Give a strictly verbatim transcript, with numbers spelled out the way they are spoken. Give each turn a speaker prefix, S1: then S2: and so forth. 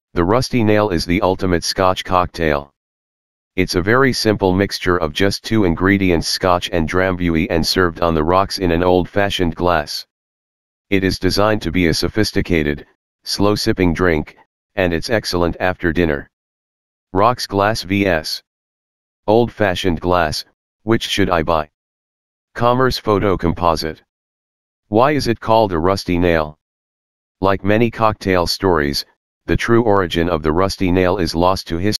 S1: The rusty nail is the ultimate Scotch cocktail. It's a very simple mixture of just two ingredients, Scotch and Drambuie, and served on the rocks in an old-fashioned glass. It is designed to be a sophisticated, slow-sipping drink, and it's excellent after dinner. Rocks glass versus old-fashioned glass, which should I buy? Commerce photo composite. Why is it called a rusty nail? Like many cocktail stories, the true origin of the rusty nail is lost to history.